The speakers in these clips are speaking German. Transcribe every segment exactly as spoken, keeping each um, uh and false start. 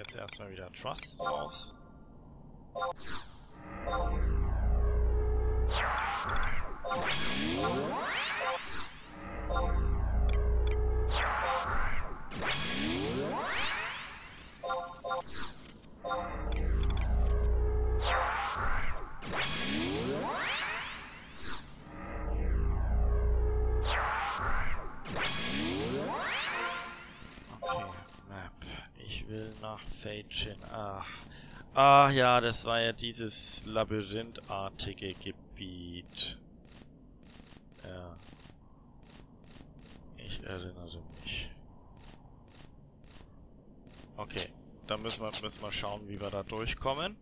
jetzt erstmal wieder Trust raus. Nach Feijin. Ach. Ah ja, das war ja dieses labyrinthartige Gebiet. Ja. Ich erinnere mich. Okay, da müssen wir, müssen wir schauen, wie wir da durchkommen.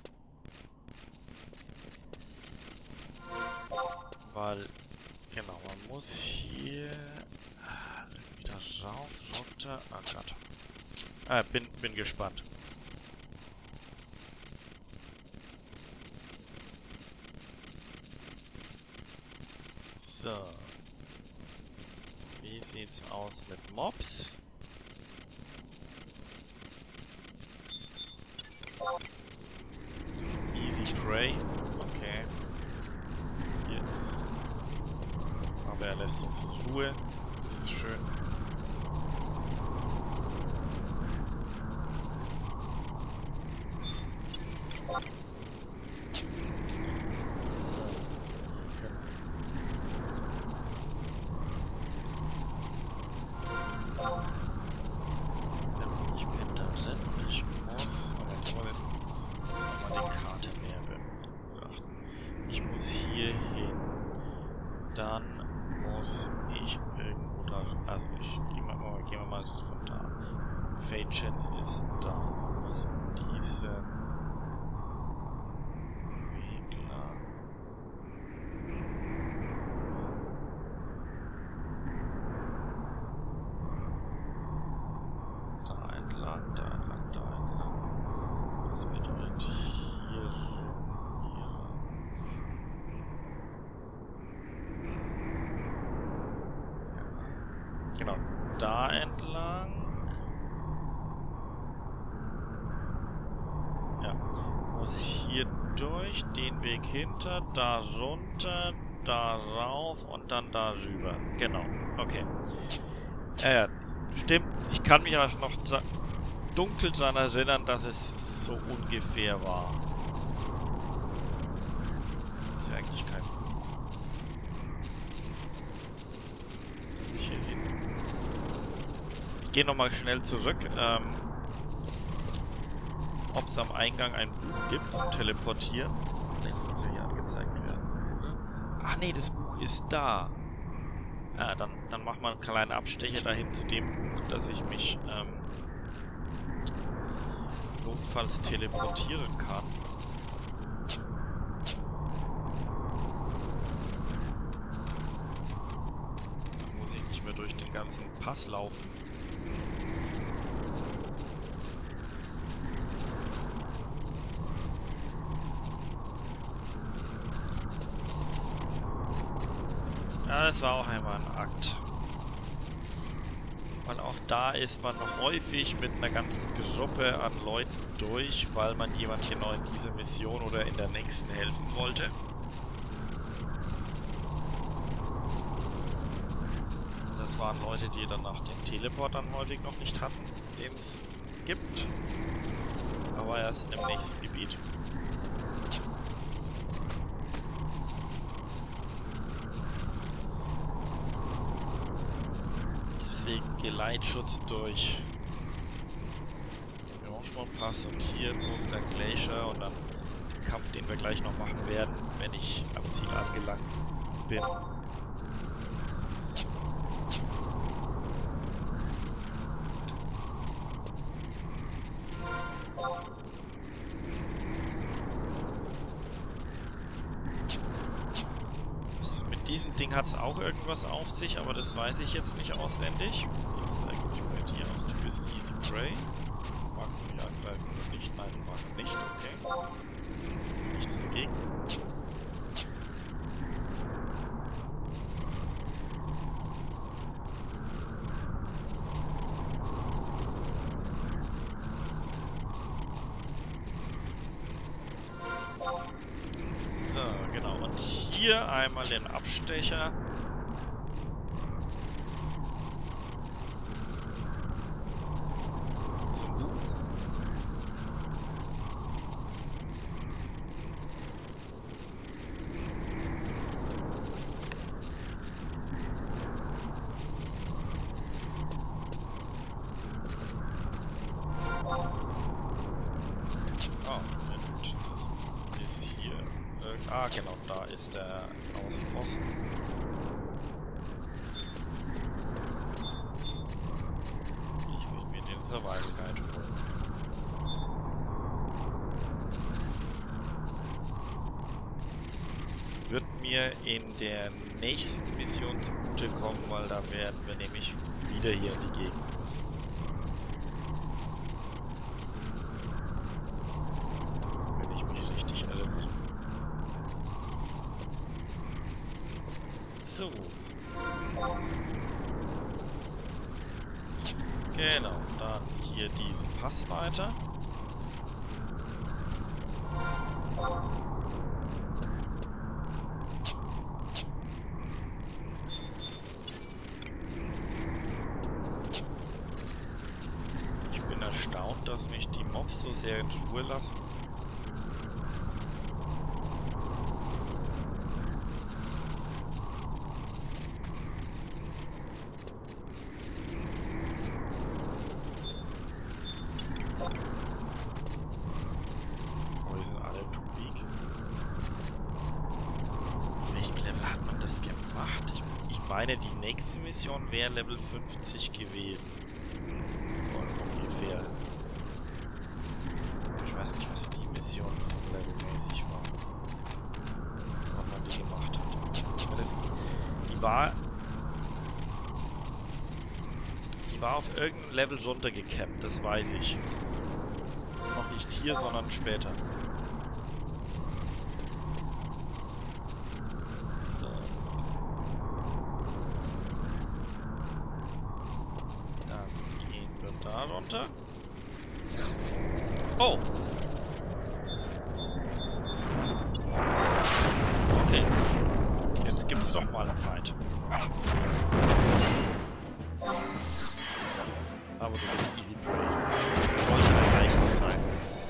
Weil, genau, man muss hier wieder rauf, runter. Oh Gott. Ah, bin, bin gespannt. So. Wie sieht's aus mit Mobs? Easy Prey. Okay. Hier. Aber er lässt uns in Ruhe. Das ist schön. Feijin ist da. Muss diese Weg lang. Da entlang, da entlang, da entlang. Das bedeutet hier, hier. Genau, da entlang. Muss hier durch, den Weg hinter, da runter, da rauf und dann da rüber. Genau, okay. Äh, stimmt, ich kann mich auch noch dunkel daran erinnern, dass es so ungefähr war. Das ist ja eigentlich kein... Dass ich hier hin... Ich gehe nochmal schnell zurück, ähm... ob es am Eingang ein Buch gibt zum Teleportieren. Ne, das muss ja hier angezeigt werden, oder? Ach nee, das Buch ist da. Ja, dann, dann machen wir einen kleinen Abstecher dahin zu dem Buch, dass ich mich ähm, notfalls teleportieren kann. Dann muss ich nicht mehr durch den ganzen Pass laufen. Ja, das war auch einmal ein Akt. Weil auch da ist man häufig mit einer ganzen Gruppe an Leuten durch, weil man jemand genau in dieser Mission oder in der nächsten helfen wollte. Das waren Leute, die dann nach den Teleportern häufig noch nicht hatten, den es gibt. Aber erst im nächsten Gebiet. Deswegen Geleitschutz durch den Orangemont-Pass und hier groß der Glacier und dann den Kampf, den wir gleich noch machen werden, wenn ich am Ziel angelangt bin. Diesem Ding hat es auch irgendwas auf sich, aber das weiß ich jetzt nicht auswendig. Wie sieht es eigentlich bei dir aus? Du bist Easy Prey. Magst du mich angreifen oder nicht? Nein, du magst nicht. Okay. Nichts dagegen. hier einmal den Abstecher. Zum Buch. Ah, genau, da ist der Außenposten. Ich will mir den Survival Guide holen. Wird mir in der nächsten Mission zugutekommen, weil da werden wir nämlich wieder hier in die Gegend müssen. Wenn ich mich richtig erinnere. So. Genau, dann hier diesen Pass weiter. Ich bin erstaunt, dass mich die Mobs so sehr in Ruhe lassen. Ich meine, die nächste Mission wäre Level fünfzig gewesen. So ungefähr. Ich weiß nicht, was die Mission von levelmäßig war. Wann man die gemacht hat. Das, die war... Die war auf irgendein Level runtergecappt, das weiß ich. Das ist noch nicht hier, sondern später. Da runter. Oh! Okay. Jetzt gibt's doch mal einen Fight. Aber du bist easy prey. Sollte ein leichtes sein.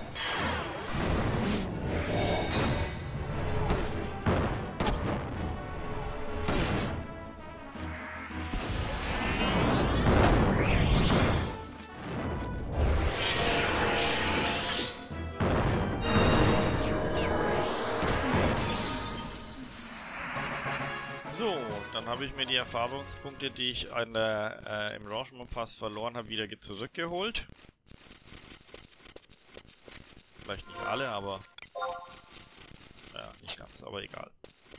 Dann habe ich mir die Erfahrungspunkte, die ich an der, äh, im Rangement Pass verloren habe, wieder zurückgeholt. Vielleicht nicht alle, aber... Ja, nicht ganz, aber egal.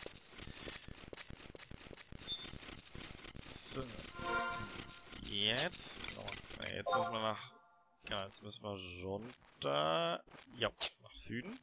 So. Jetzt... Oh, nee, jetzt müssen wir nach... Ja, jetzt müssen wir runter... Ja, nach Süden.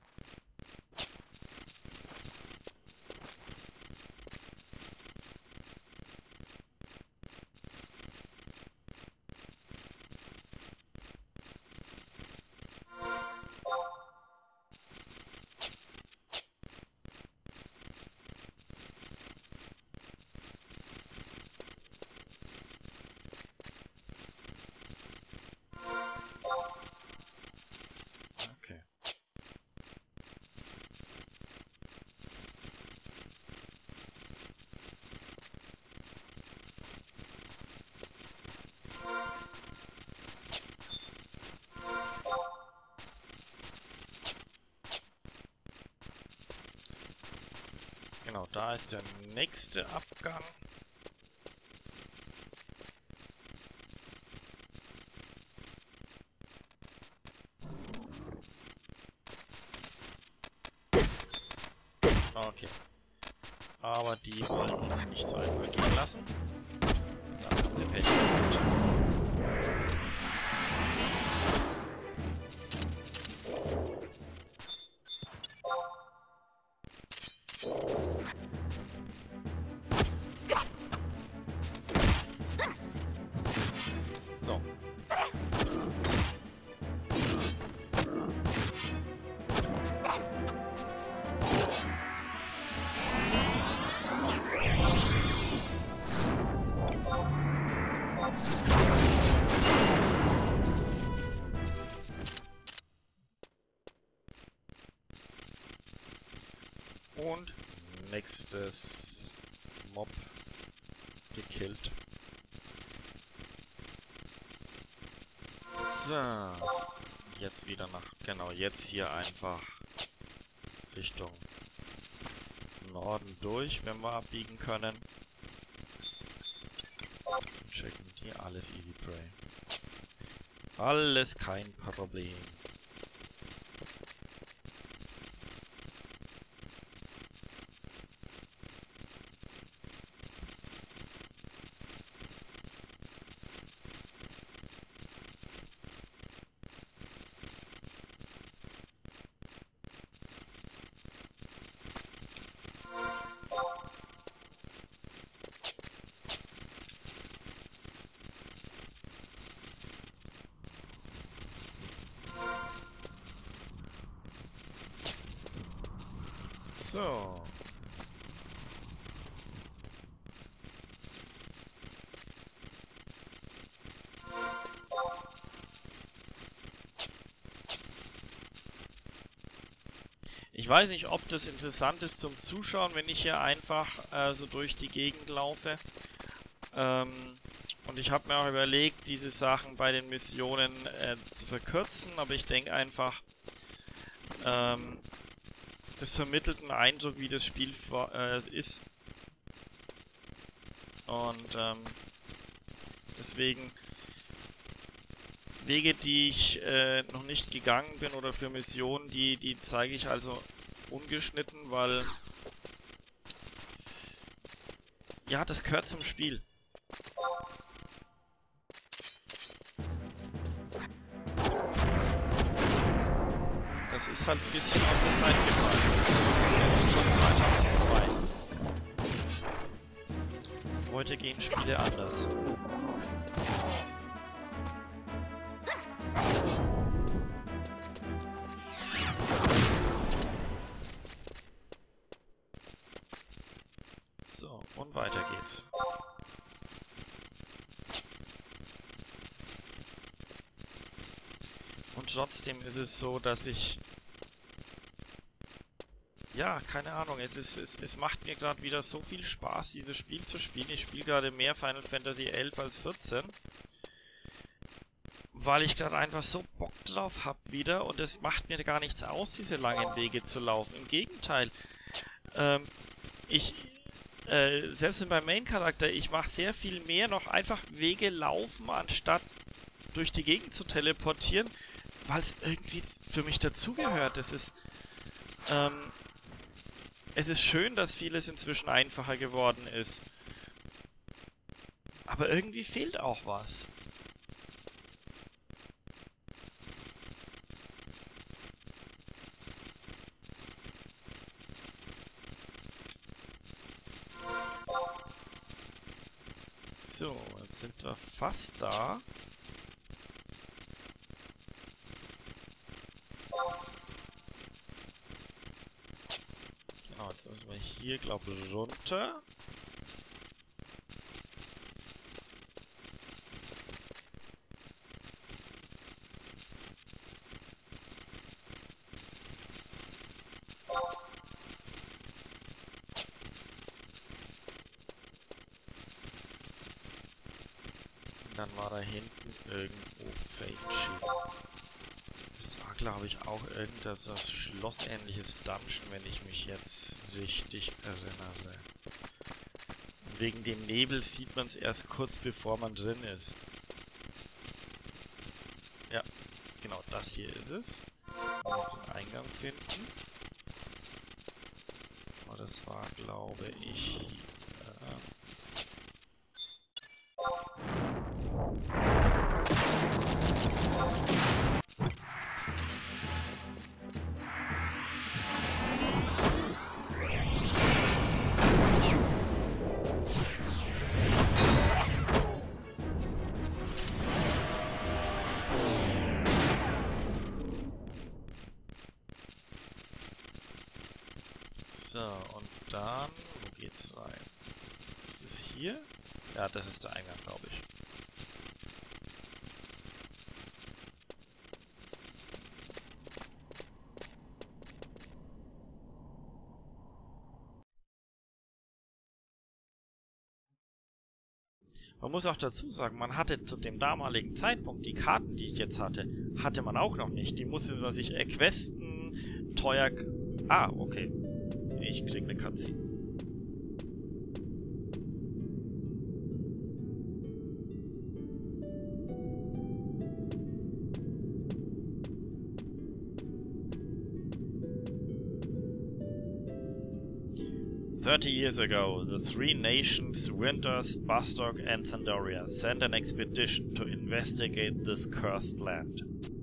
Genau, da ist der nächste Abgang. Okay. Aber die wollen uns nicht so einfach gehen lassen. Da haben sie Pech gehabt. So. Und nächstes Mob gekillt. So. Jetzt wieder nach... Genau, jetzt hier einfach Richtung Norden durch, wenn wir abbiegen können. Und checken die. Alles easy prey. Alles kein Problem. So. Ich weiß nicht, ob das interessant ist zum Zuschauen, wenn ich hier einfach äh, so durch die Gegend laufe. Ähm, und ich habe mir auch überlegt, diese Sachen bei den Missionen äh, zu verkürzen, aber ich denke einfach, ähm, das vermittelt einen Eindruck, wie das Spiel äh, ist. Und ähm, deswegen Wege, die ich äh, noch nicht gegangen bin oder für Missionen, die, die zeige ich also ungeschnitten, weil ja, das gehört zum Spiel. Das ist halt ein bisschen aus der Zeit gefallen. Das ist von zweitausendzwei. Heute gehen Spiele anders. So, und weiter geht's. Und trotzdem ist es so, dass ich... Ja, keine Ahnung, es, ist, es, es macht mir gerade wieder so viel Spaß, dieses Spiel zu spielen. Ich spiele gerade mehr Final Fantasy elf als vierzehn. Weil ich gerade einfach so Bock drauf habe wieder und es macht mir gar nichts aus, diese langen Wege zu laufen. Im Gegenteil, ähm, ich... Äh, selbst beim Main-Charakter, ich mache sehr viel mehr noch einfach Wege laufen, anstatt durch die Gegend zu teleportieren, weil es irgendwie für mich dazugehört. Es ist, ähm, es ist schön, dass vieles inzwischen einfacher geworden ist. Aber irgendwie fehlt auch was. So, jetzt sind wir fast da. Genau, jetzt müssen wir hier, glaube ich, runter. Dann war da hinten irgendwo Fade-Ship. Das war, glaube ich, auch irgendwas so schlossähnliches Dungeon, wenn ich mich jetzt richtig erinnere. Und wegen dem Nebel sieht man es erst kurz bevor man drin ist. Ja, genau, das hier ist es. Und den Eingang finden. Oh, das war, glaube ich, hier. So, und dann, wo geht's rein? Ist es hier? Ja, das ist der Eingang, glaube ich. muss auch dazu sagen, man hatte zu dem damaligen Zeitpunkt, die Karten, die ich jetzt hatte, hatte man auch noch nicht. Die musste man sich erquesten, teuer... Ah, okay. Ich krieg eine Cutscene. Thirty years ago, the three nations, Winters, Bastok and Sandoria, sent an expedition to investigate this cursed land.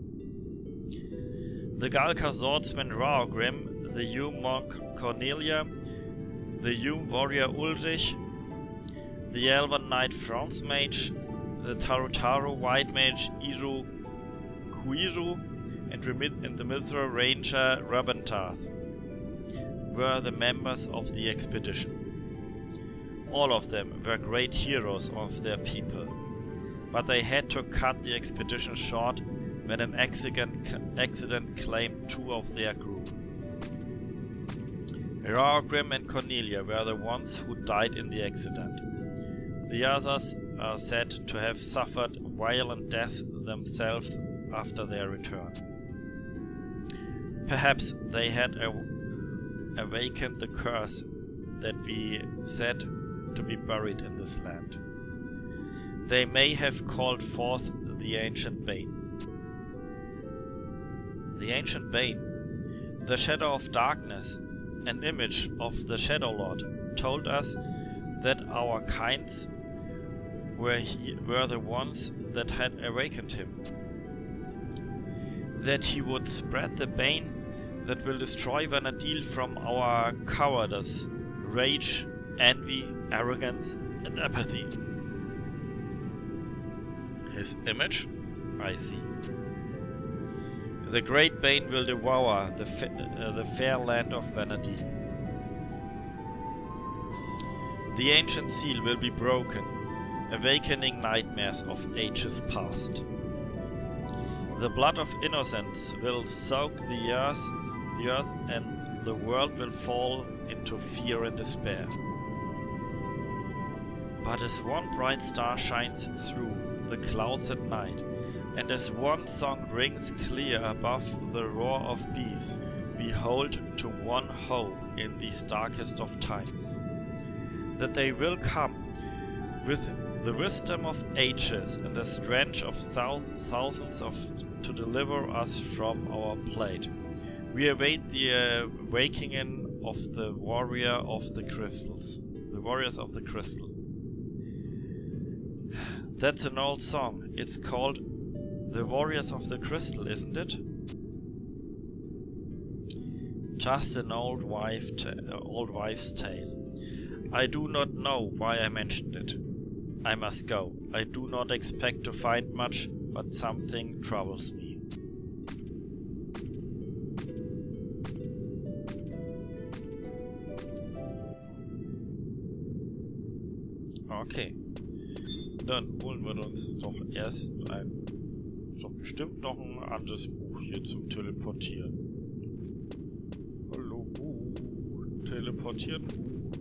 The Galka swordsman Raogrim, the Hume monk Cornelia, the Hume warrior Ulrich, the Elven knight Franz mage, the Tarutaru white mage Iru Kuiru, and, and the Mithra ranger Rabentarth were the members of the expedition. All of them were great heroes of their people, but they had to cut the expedition short when an accident, accident claimed two of their group. Raogrim and Cornelia were the ones who died in the accident. The others are said to have suffered violent deaths themselves after their return. Perhaps they had a awakened the curse that we said to be buried in this land. They may have called forth the ancient Bane. The ancient Bane, the shadow of darkness, an image of the Shadow Lord, told us that our kinds were, he, were the ones that had awakened him. That he would spread the Bane that will destroy Vanadil from our cowardice, rage, envy, arrogance, and apathy. His image? I see. The great Bane will devour the, fa uh, the fair land of Vanadil. The ancient seal will be broken, awakening nightmares of ages past. The blood of innocence will soak the earth The earth and the world will fall into fear and despair. But as one bright star shines through the clouds at night, and as one song rings clear above the roar of bees, we hold to one hope in these darkest of times, that they will come with the wisdom of ages and the strength of thousands of to deliver us from our plight. We await the uh, awakening of the warrior of the crystals. The warriors of the crystal. That's an old song. It's called The Warriors of the Crystal, isn't it? Just an old wife old wife's tale. I do not know why I mentioned it. I must go. I do not expect to find much, but something troubles me. Okay, dann holen wir uns doch erst ein, doch bestimmt noch ein anderes Buch hier zum Teleportieren. Hallo Buch, teleportieren Buch.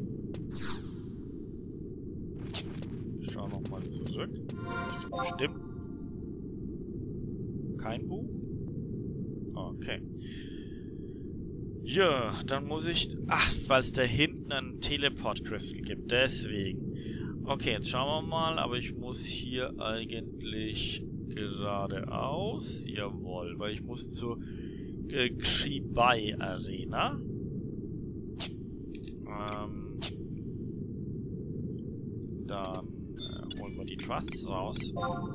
Ich schau nochmal zurück. Ist doch bestimmt kein Buch? Okay. Ja, dann muss ich... Ach, weil es da hinten einen Teleport-Crystal gibt, deswegen. Okay, jetzt schauen wir mal, aber ich muss hier eigentlich geradeaus. Jawohl, weil ich muss zur äh, Xibai Arena. Ähm, dann äh, holen wir die Trusts raus.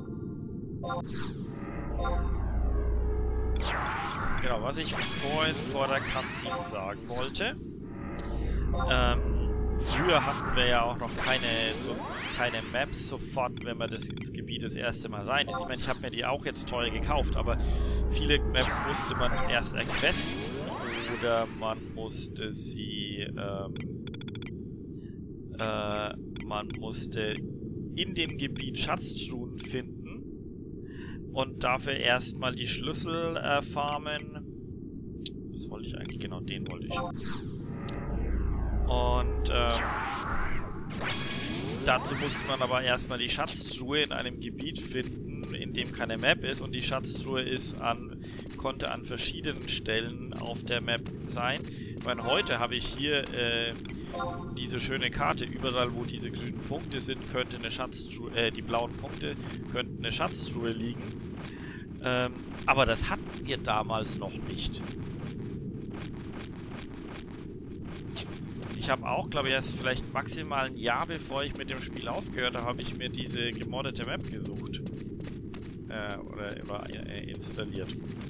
Genau, was ich vorhin vor der Cutscene sagen wollte. Ähm, früher hatten wir ja auch noch keine, so, keine Maps sofort, wenn man das ins Gebiet das erste Mal rein ist. Ich meine, ich habe mir die auch jetzt teuer gekauft, aber viele Maps musste man erst erquesten oder man musste sie, ähm, äh, man musste in dem Gebiet Schatztruhen finden und dafür erstmal die Schlüssel äh, farmen. Was wollte ich eigentlich? Genau, den wollte ich. Und, ähm, dazu musste man aber erstmal die Schatztruhe in einem Gebiet finden, in dem keine Map ist. Und die Schatztruhe ist an, konnte an verschiedenen Stellen auf der Map sein. Ich meine, heute habe ich hier äh, diese schöne Karte. Überall, wo diese grünen Punkte sind, könnte eine Schatztruhe, äh, die blauen Punkte, könnten eine Schatztruhe liegen. Ähm, aber das hatten wir damals noch nicht. Ich habe auch, glaube ich, erst vielleicht maximal ein Jahr, bevor ich mit dem Spiel aufgehört habe, habe ich mir diese gemoddete Map gesucht. Äh, oder immer äh, installiert.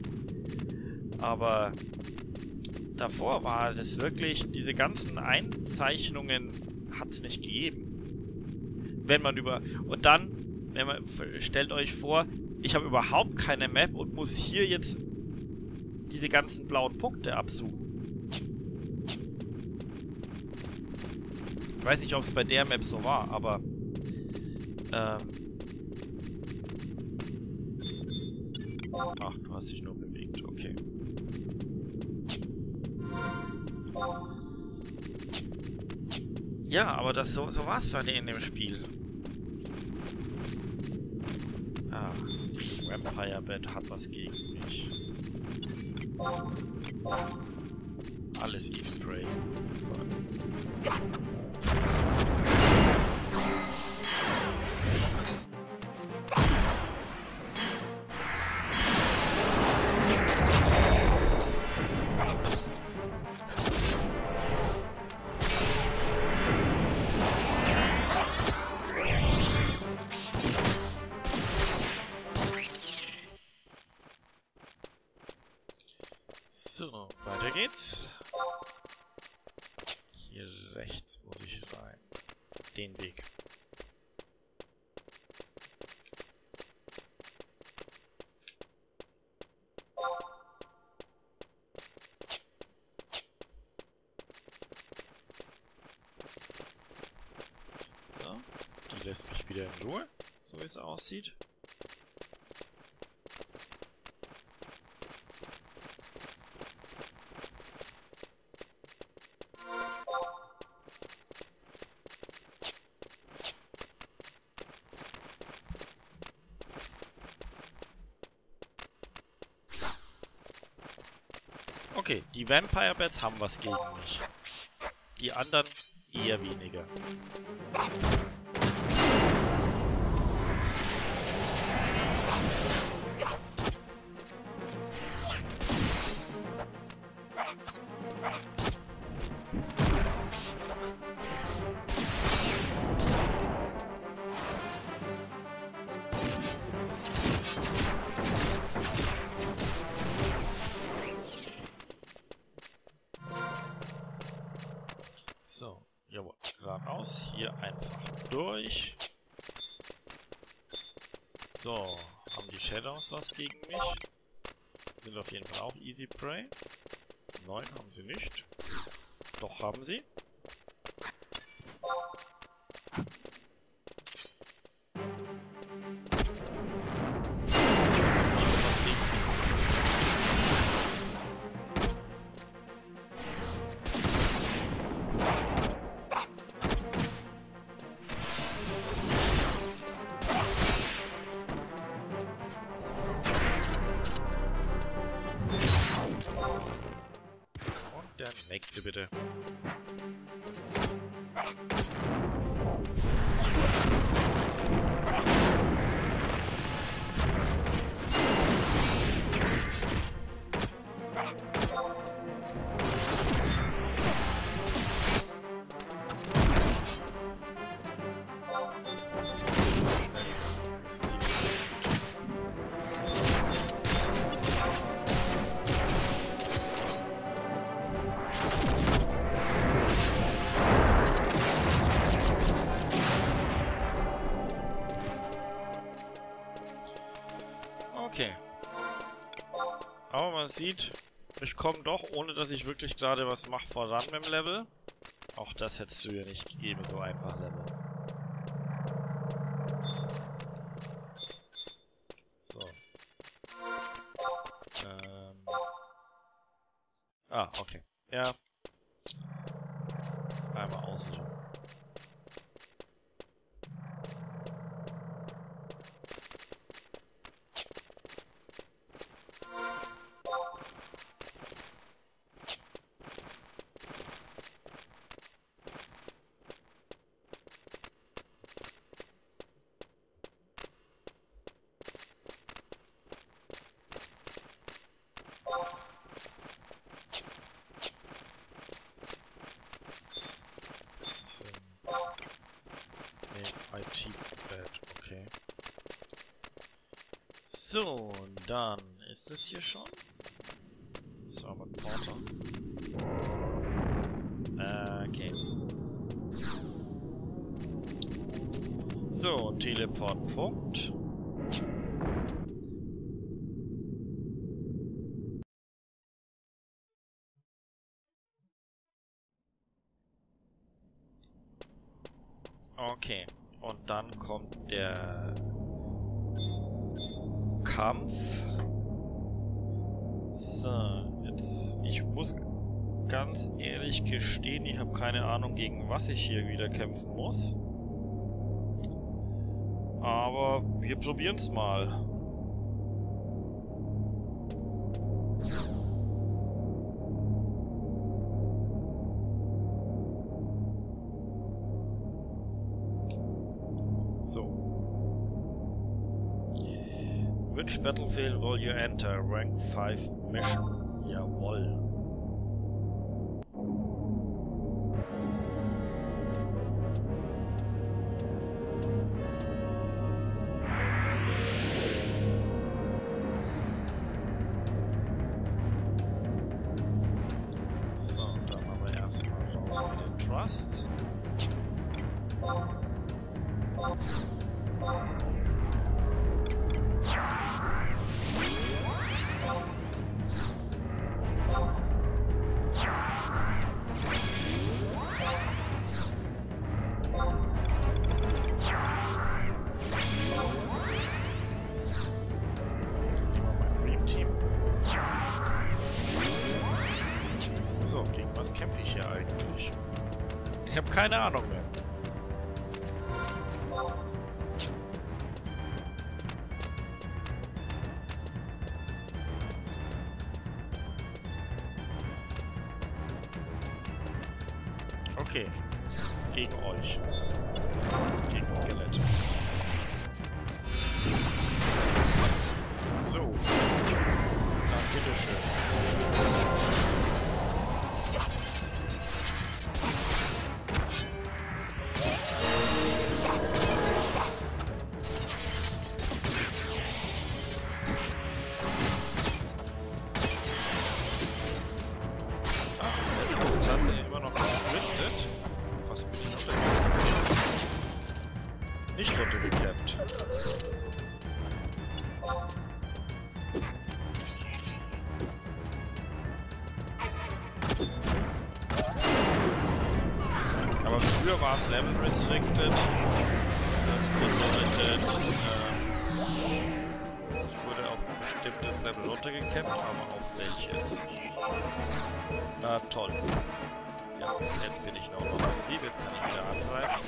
Aber davor war das wirklich, diese ganzen Einzeichnungen hat es nicht gegeben. Wenn man über... Und dann, wenn man, stellt euch vor, ich habe überhaupt keine Map und muss hier jetzt diese ganzen blauen Punkte absuchen. Ich weiß nicht, ob es bei der Map so war, aber ähm ach, du hast dich nur bewegt, okay. Ja, aber das so, so war es bei denen in dem Spiel. Ah, die Vampire Bat hat was gegen mich. Alles Easy Prey. So. So, weiter geht's. Hier rechts muss ich rein. Den Weg. So, die lässt mich wieder in Ruhe, so wie es aussieht. Okay, die Vampire Bats haben was gegen mich. Die anderen eher weniger. So, jawohl, geradeaus, hier einfach durch. So, haben die Shadows was gegen mich? Sind auf jeden Fall auch Easy Prey. Nein, haben sie nicht. Doch, haben sie. Was gegen sie? Der nächste bitte. Okay. Aber man sieht, ich komme doch, ohne dass ich wirklich gerade was mache, voran mit dem Level. Auch das hättest du ja nicht gegeben, so einfach Level. So. Ähm. Ah, okay. Ja. Einmal aussuchen. So, dann ist es hier schon. So, mit Porter. Äh, okay. So, Teleportpunkt. Okay, und dann kommt der Kampf. So, jetzt, ich muss ganz ehrlich gestehen, ich habe keine Ahnung, gegen was ich hier wieder kämpfen muss. Aber wir probieren es mal. Which battlefield will you enter? Rank five Mission. Jawohl. So, dann machen wir erstmal raus mit den Trusts. So, gegen was kämpfe ich hier eigentlich? Ich habe keine Ahnung mehr. Okay. Gegen euch. Gegen Skelett. So. Na, bitteschön. Nicht runtergekämmt. Aber früher war es Level Restricted. Das bedeutet, äh, ich wurde auf ein bestimmtes Level runtergekämmt, aber auf welches? Na toll. Ja, jetzt bin ich noch auf das Lieb, jetzt kann ich wieder angreifen.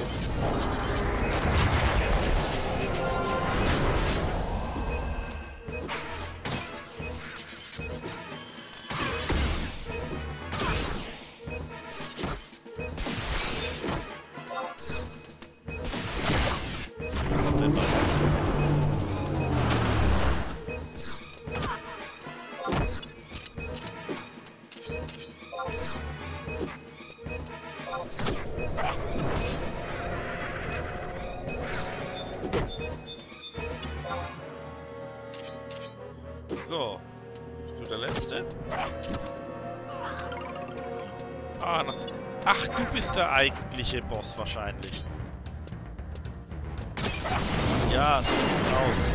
So, bist du der Letzte? Ah, na. Ach, du bist der eigentliche Boss wahrscheinlich. Ja, so sieht's aus.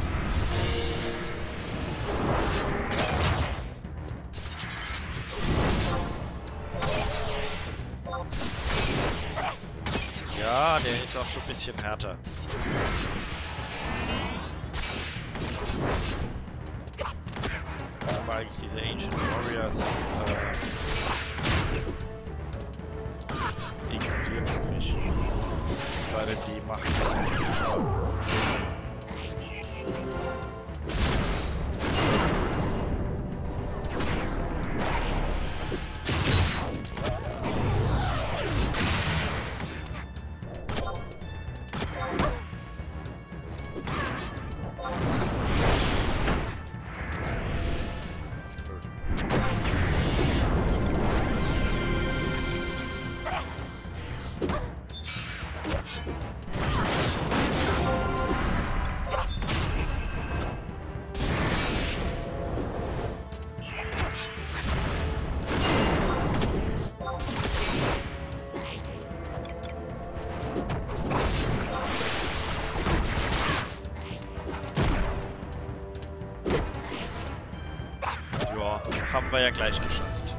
Ja, der ist auch schon ein bisschen härter. Aber eigentlich diese Ancient Warriors äh, ignorieren den Fisch. Weil die machen haben wir ja gleich geschafft.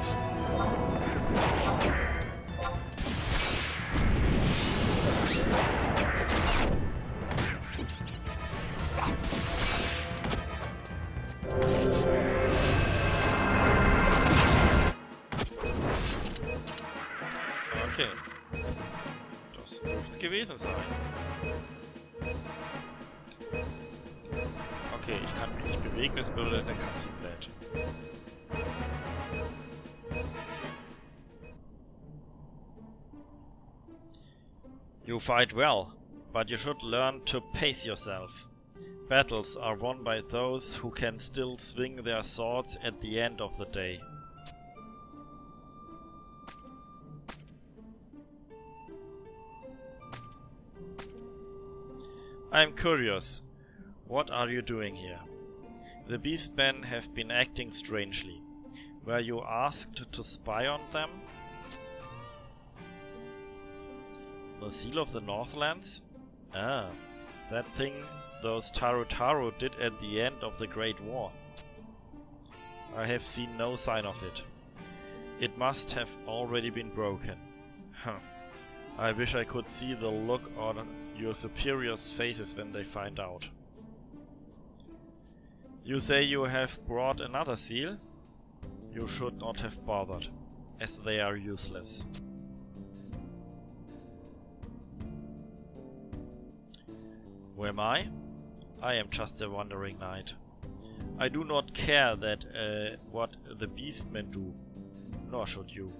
Okay. Das dürfte es gewesen sein. Okay, ich kann mich nicht bewegen, bis Bilder in der Cutscene lädt. You fight well, but you should learn to pace yourself. Battles are won by those who can still swing their swords at the end of the day. I'm curious. What are you doing here? The Beastmen have been acting strangely. Were you asked to spy on them? The Seal of the Northlands? Ah, that thing those Tarutaru did at the end of the Great War. I have seen no sign of it. It must have already been broken. Huh. I wish I could see the look on your superiors' faces when they find out. You say you have brought another seal? You should not have bothered, as they are useless. Who am I? I am just a wandering knight. I do not care that uh, what the Beastmen do, nor should you.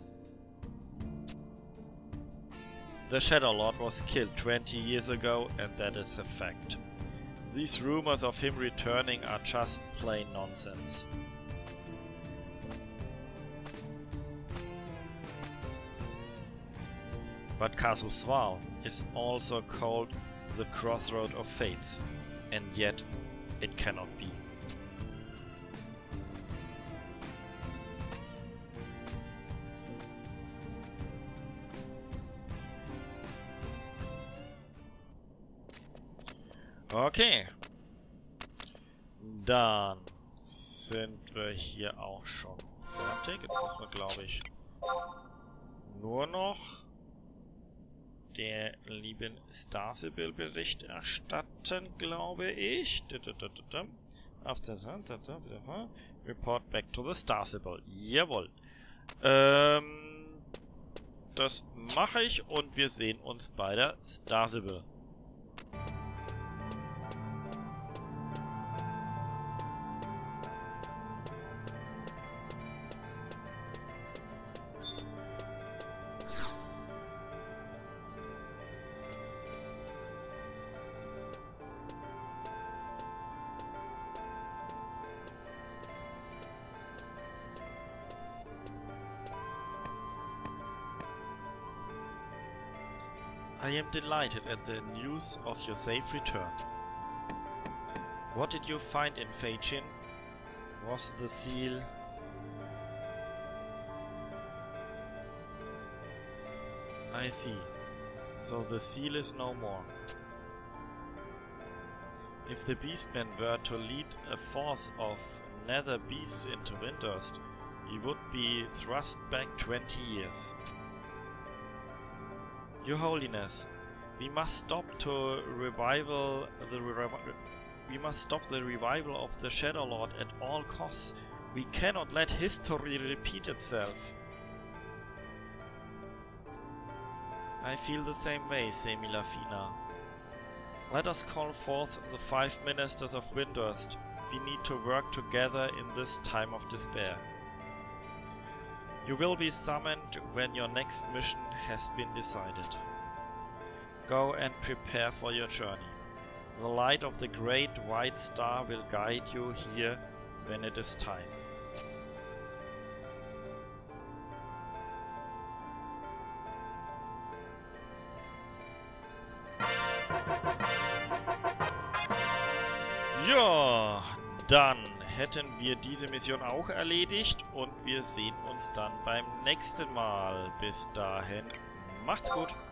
The Shadow Lord was killed twenty years ago, and that is a fact. These rumors of him returning are just plain nonsense. But Castle Sval is also called the Crossroad of Fates, and yet it cannot be. Okay. Dann sind wir hier auch schon fertig. Jetzt müssen wir, glaube ich, nur noch der lieben Star-Sibyl Bericht erstatten, glaube ich. Report back to the Star-Sibyl. Jawohl. Ähm, das mache ich und wir sehen uns bei der Star-Sibyl. I am delighted at the news of your safe return. What did you find in Feijin? Was the seal... I see. So the seal is no more. If the Beastmen were to lead a force of nether beasts into Windurst, he would be thrust back twenty years. Your Holiness, we must stop to revival the re we must stop the revival of the Shadow Lord at all costs. We cannot let history repeat itself. I feel the same way, Semilafina. Let us call forth the five ministers of Windurst. We need to work together in this time of despair. You will be summoned when your next mission has been decided. Go and prepare for your journey. The light of the great white star will guide you here when it is time. Ja, dann hätten wir diese Mission auch erledigt und wir sehen uns dann beim nächsten Mal. Bis dahin, macht's gut!